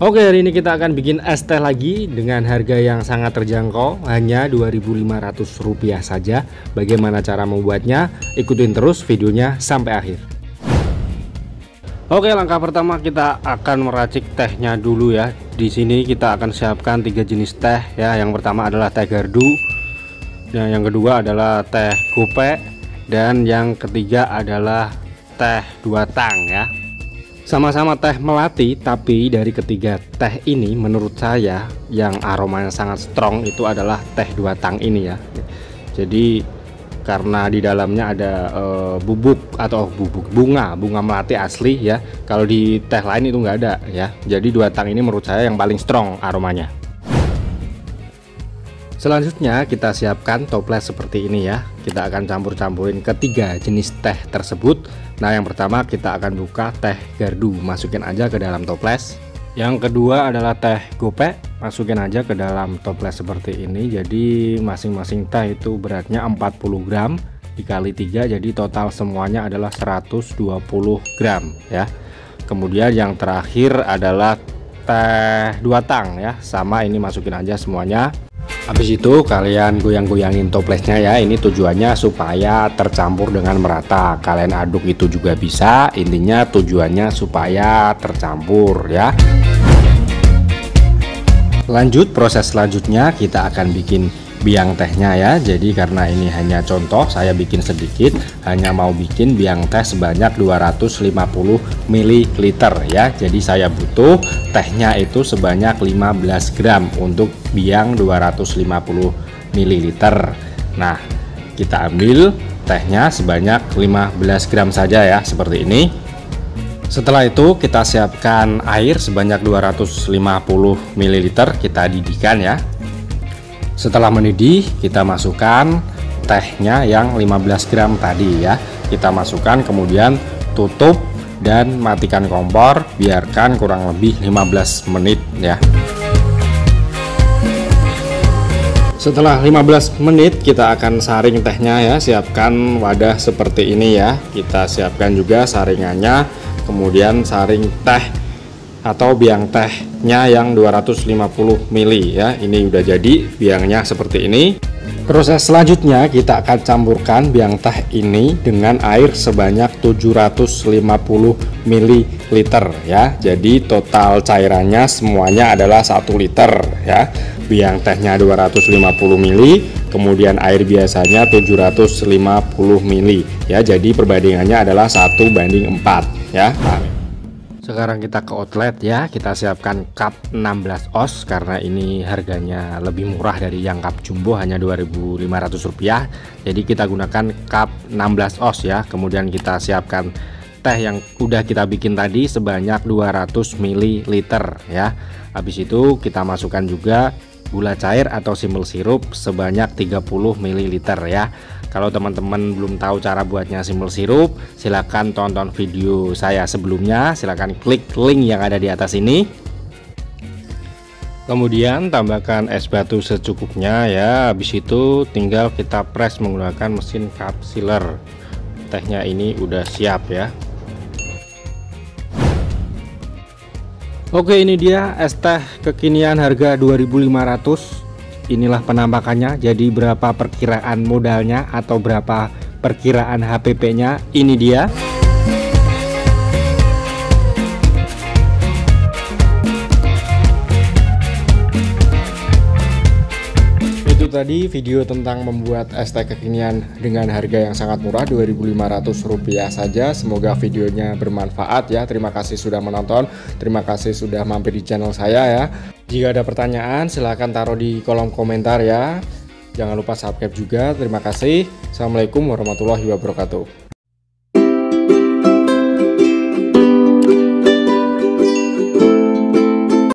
Oke, hari ini kita akan bikin es teh lagi dengan harga yang sangat terjangkau, hanya Rp2.500 saja. Bagaimana cara membuatnya? Ikutin terus videonya sampai akhir. Oke, langkah pertama kita akan meracik tehnya dulu ya. Di sini kita akan siapkan 3 jenis teh ya. Yang pertama adalah teh gardu, yang kedua adalah teh gope, dan yang ketiga adalah teh dua tang ya. Sama-sama teh melati, tapi dari ketiga teh ini menurut saya yang aromanya sangat strong itu adalah teh dua tang ini ya. Jadi karena di dalamnya ada bubuk bunga melati asli ya. Kalau di teh lain itu nggak ada ya. Jadi dua tang ini menurut saya yang paling strong aromanya. Selanjutnya kita siapkan toples seperti ini ya. Kita akan campur-campurin ketiga jenis teh tersebut. Nah, yang pertama kita akan buka teh gardu, masukin aja ke dalam toples. Yang kedua adalah teh gope, masukin aja ke dalam toples seperti ini. Jadi masing-masing teh itu beratnya 40 gram dikali 3, jadi total semuanya adalah 120 gram ya. Kemudian yang terakhir adalah teh dua tang ya, sama ini masukin aja semuanya. Habis itu kalian goyang-goyangin toplesnya ya. Ini tujuannya supaya tercampur dengan merata. Kalian aduk itu juga bisa. Intinya tujuannya supaya tercampur ya. Lanjut, proses selanjutnya kita akan bikin biang tehnya ya. Jadi karena ini hanya contoh, saya bikin sedikit, hanya mau bikin biang teh sebanyak 250 ml ya. Jadi saya butuh tehnya itu sebanyak 15 gram untuk biang 250 ml. Nah, kita ambil tehnya sebanyak 15 gram saja ya, seperti ini. Setelah itu kita siapkan air sebanyak 250 ml, kita didihkan ya. Setelah mendidih, kita masukkan tehnya yang 15 gram tadi ya. Kita masukkan, kemudian tutup dan matikan kompor, biarkan kurang lebih 15 menit ya. Setelah 15 menit kita akan saring tehnya ya. Siapkan wadah seperti ini ya. Kita siapkan juga saringannya, kemudian saring teh atau biang tehnya yang 250 ml ya. Ini udah jadi biangnya seperti ini. Proses selanjutnya kita akan campurkan biang teh ini dengan air sebanyak 750 ml ya. Jadi total cairannya semuanya adalah 1 liter ya. Biang tehnya 250 ml, kemudian air biasanya 750 ml ya. Jadi perbandingannya adalah 1:4 ya. Sekarang kita ke outlet ya. Kita siapkan cup 16 oz karena ini harganya lebih murah dari yang cup jumbo, hanya Rp2.500. Jadi kita gunakan cup 16 oz ya. Kemudian kita siapkan teh yang udah kita bikin tadi sebanyak 200 ml ya. Habis itu kita masukkan juga gula cair atau simple sirup sebanyak 30 ml ya. Kalau teman-teman belum tahu cara buatnya simple sirup, silahkan tonton video saya sebelumnya, silahkan klik link yang ada di atas ini. Kemudian tambahkan es batu secukupnya ya. Habis itu tinggal kita press menggunakan mesin cup sealer. Tehnya ini udah siap ya. Oke, ini dia es teh kekinian harga 2.500. Inilah penampakannya. Jadi berapa perkiraan modalnya atau berapa perkiraan HPP-nya, ini dia. Itu tadi video tentang membuat es teh kekinian dengan harga yang sangat murah, Rp2.500 saja. Semoga videonya bermanfaat ya. Terima kasih sudah menonton, terima kasih sudah mampir di channel saya ya. Jika ada pertanyaan silahkan taruh di kolom komentar ya. Jangan lupa subscribe juga. Terima kasih. Assalamualaikum warahmatullahi wabarakatuh.